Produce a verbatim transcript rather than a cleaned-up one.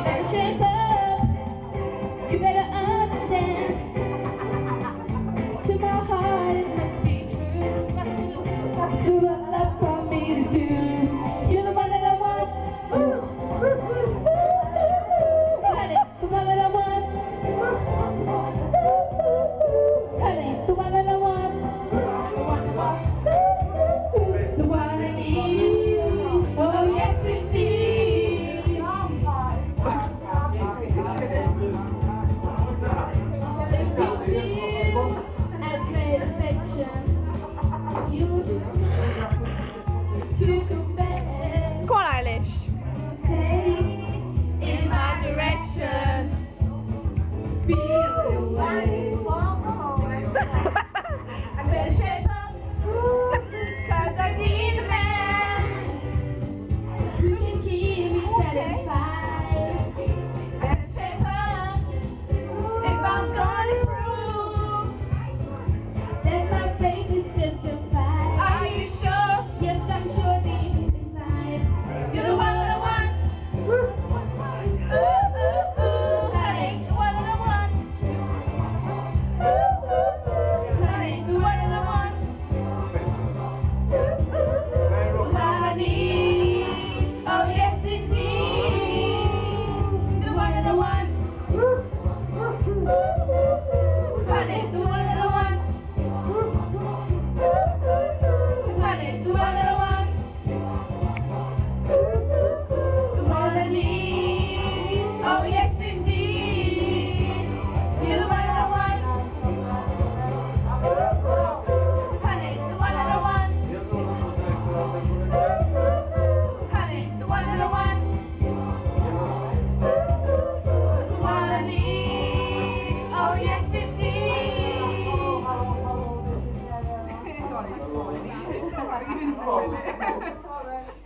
better shape up. You better understand. To my heart it must be true. Do what love for me to do. You're the one that I want. Honey, the one that I want. Honey, the one that I want. The one I need. Oh yes indeed. If you feel I've made affection, you do to come back. Come on, Ailish. Take in my direction. Feel the way. I better shape up, cause I need a man who can keep me satisfied. Better shape up if I'm gonna prove that my faith is justified. Are you sure? Yes, I'm sure deep inside. You're the one that I want. Ooh, ooh, ooh, honey, the one that I want. Ooh, ooh, ooh, honey, the one that I want. Ooh, ooh, ooh, the one I need. Oh yes indeed, the one that I want. Ooh, ooh, ooh, honey, the one that I want. Ooh, ooh, ooh, honey, the one that I want. Ooh, ooh, ooh, the one I need. Oh yes indeed, you're the one that I want. Ooh, ooh, ooh, honey, the one that I want. Ooh, ooh, ooh, honey, the one that I want. Ooh, ooh, ooh, the one I need. Oh yes indeed. Sorry, you spoiled it. Sorry, you didn't spoil it.